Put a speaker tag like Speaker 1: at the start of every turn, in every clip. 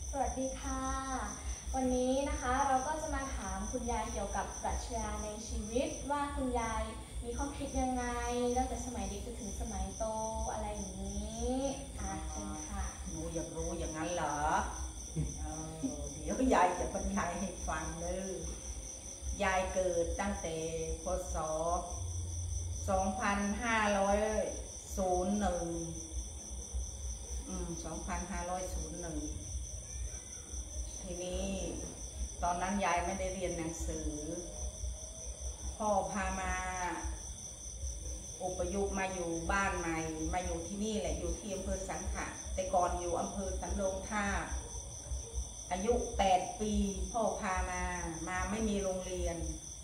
Speaker 1: สวัสดีค่ะวันนี้นะคะเราก็จะมาถามคุณยายเกี่ยวกับปรัชญาในชีวิตว่าคุณยายมีข้อคิดยังไงตั้งแต่สมัยเด็กจนถึงสมัยโตอะไรอย่างนี้เชิญค่ะ
Speaker 2: หนูอยากรู้อย่างนั้นเหรอเดี๋ยวยายจะบรรยายให้ฟังเลยยายเกิดตั้งแต่พศ2501 ทีนี้ตอนนั้นยายไม่ได้เรียนหนังสือพ่อพามาอพยพมาอยู่บ้านใหม่มาอยู่ที่นี่แหละอยู่ที่อำเภอสังขะแต่ก่อนอยู่อำเภอสำโรงทาบอายุ8 ปีพ่อพามาไม่มีโรงเรียน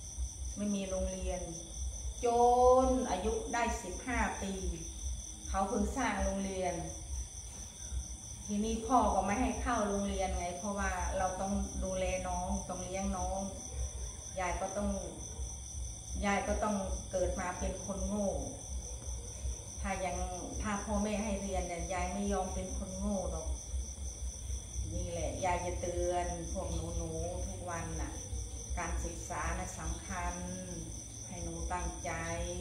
Speaker 2: จนอายุได้15 ปีเขาเพิ่งสร้างโรงเรียนทีนี้พ่อก็ไม่ให้เข้าโรงเรียนไงเพราะว่าเราต้องดูแลน้องต้องเลี้ยงน้องยายก็ต้องเกิดมาเป็นคนโง่ถ้าพ่อแม่ให้เรียนเนี่ยยายไม่ยอมเป็นคนโง่หรอกนี่แหละยายจะเตือนพวกหนูทุกวันน่ะการศึกษานะสำคัญให้หนูตั้งใจ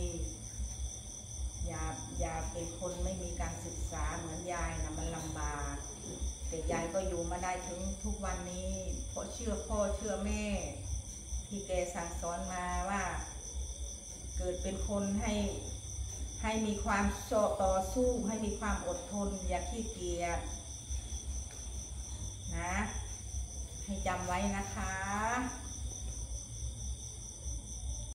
Speaker 2: อย่าเป็นคนไม่มีการศึกษาเหมือนยายนะมันลำบากแต่ยายก็อยู่มาได้ถึงทุกวันนี้เพราะเชื่อพ่อเชื่อแม่ที่แกสั่งสอนมาว่าเกิดเป็นคนให้มีความต่อสู้ให้มีความอดทนอย่าขี้เกียจนะให้จำไว้นะคะ